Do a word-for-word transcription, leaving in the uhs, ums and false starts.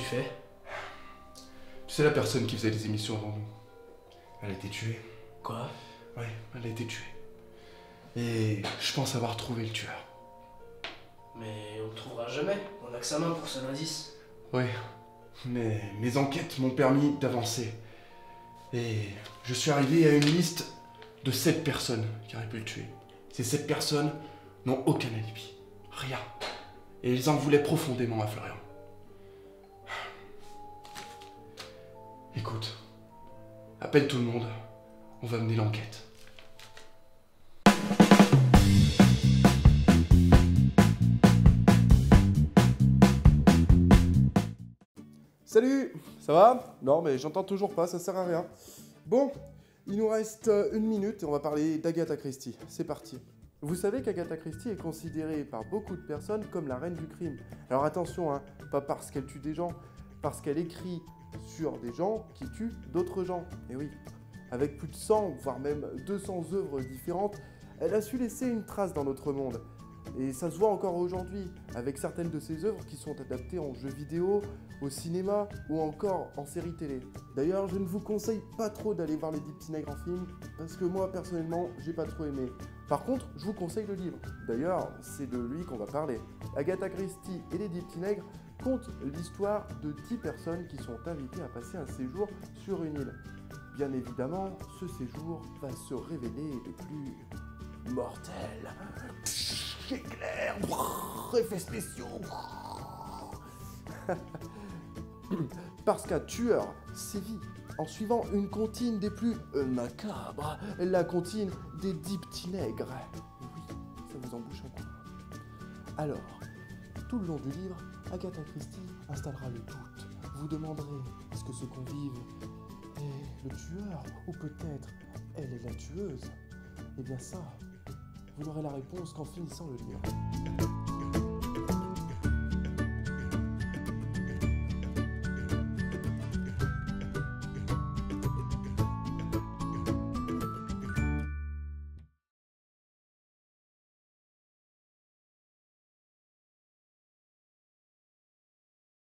fais? Tu sais la personne qui faisait les émissions avant nous, elle a été tuée. Quoi? Ouais, elle a été tuée. Et je pense avoir trouvé le tueur. Mais on le trouvera jamais, on a que sa main pour seul indice. Ouais, mais mes enquêtes m'ont permis d'avancer. Et je suis arrivé à une liste de sept personnes qui auraient pu le tuer. Ces sept personnes n'ont aucun alibi. Rien. Et ils en voulaient profondément à Florian. Écoute, appelle tout le monde, on va mener l'enquête. Salut, ça va? Non mais j'entends toujours pas, ça sert à rien. Bon, il nous reste une minute et on va parler d'Agatha Christie. C'est parti. Vous savez qu'Agatha Christie est considérée par beaucoup de personnes comme la reine du crime. Alors attention, hein, pas parce qu'elle tue des gens, parce qu'elle écrit sur des gens qui tuent d'autres gens. Et oui, avec plus de cent, voire même deux cents œuvres différentes, elle a su laisser une trace dans notre monde. Et ça se voit encore aujourd'hui, avec certaines de ses œuvres qui sont adaptées en jeux vidéo, au cinéma ou encore en série télé. D'ailleurs, je ne vous conseille pas trop d'aller voir les dix petits nègres en film, parce que moi, personnellement, j'ai pas trop aimé. Par contre, je vous conseille le livre. D'ailleurs, c'est de lui qu'on va parler. Agatha Christie et les dix petits nègres content l'histoire de dix personnes qui sont invitées à passer un séjour sur une île. Bien évidemment, ce séjour va se révéler le plus mortel. Éclair, effets spéciaux. Parce qu'un tueur sévit en suivant une comptine des plus euh, macabres, la comptine des dix petits nègres. Oui, ça vous embouche un coup. Alors, tout le long du livre, Agatha Christie installera le doute. Vous demanderez, est-ce que ce convive est le tueur ou peut-être elle est la tueuse? Eh bien ça, vous aurez la réponse qu'en finissant le livre.